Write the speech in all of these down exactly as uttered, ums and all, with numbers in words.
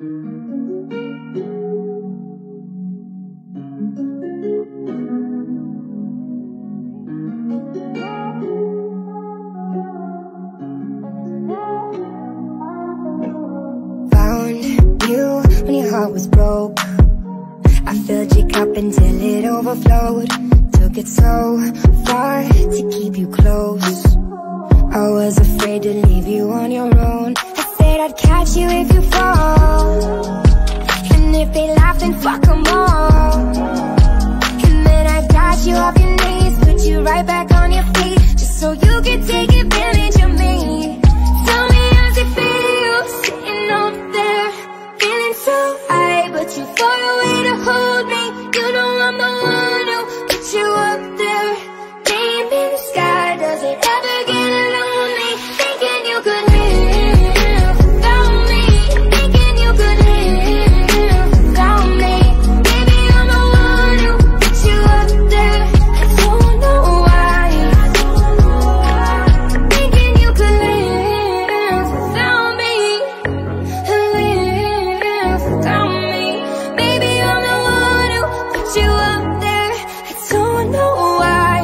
Was broke. I filled your cup until it overflowed. Took it so far to keep you close. I was afraid to leave you on your own. I said I'd catch you if you fall, and if they laugh then fuck them all. And then I got you off your knees, put you right back on your feet, just so you could take advantage of me. Tell me how's it feel, sitting over there, feeling so high, but you far away to hold me. You know I'm the one who put you up there, name in the sky. Does it ever get lonely, thinking you could live without me, thinking you could live without me? Baby, I'm the one who put you up there. I don't know why, thinking you could live without me, live without me. Baby, I'm the one who put you up there. I don't know why.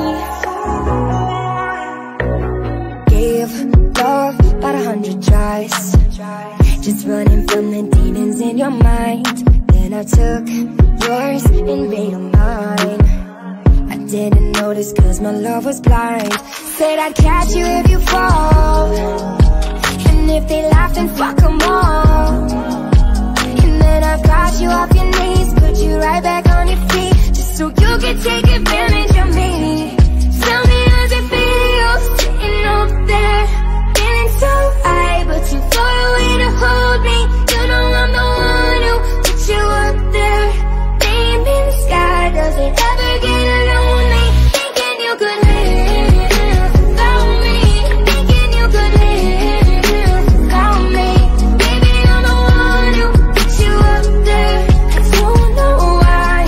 Gave love about a hundred tries, just running from the demons in your mind. Then I took yours and made them mine. I didn't notice cause my love was blind. Said I'd catch you if you fall, and if they laugh then fuck them all. And then I got you off your knees, put you right back on your feet, just so you could take advantage of me. Tell me how's it feel, sitting over there, feeling so high, but you far away to hold me. You know I'm the one who put you up there, name in the sky. Does it ever get lonely, thinking you could live without me, thinking you could live without me? Baby, I'm the one who put you up there. I don't know why,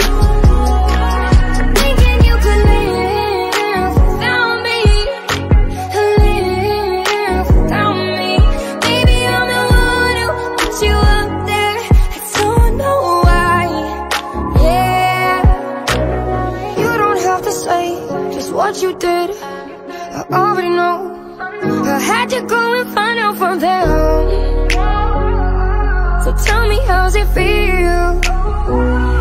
thinking you could live without me, live without me. Baby, I'm the one who put you up there. I don't know why. Yeah, you don't have to say just what you did, I already know. I had to go and find out from them. So tell me how's it feel,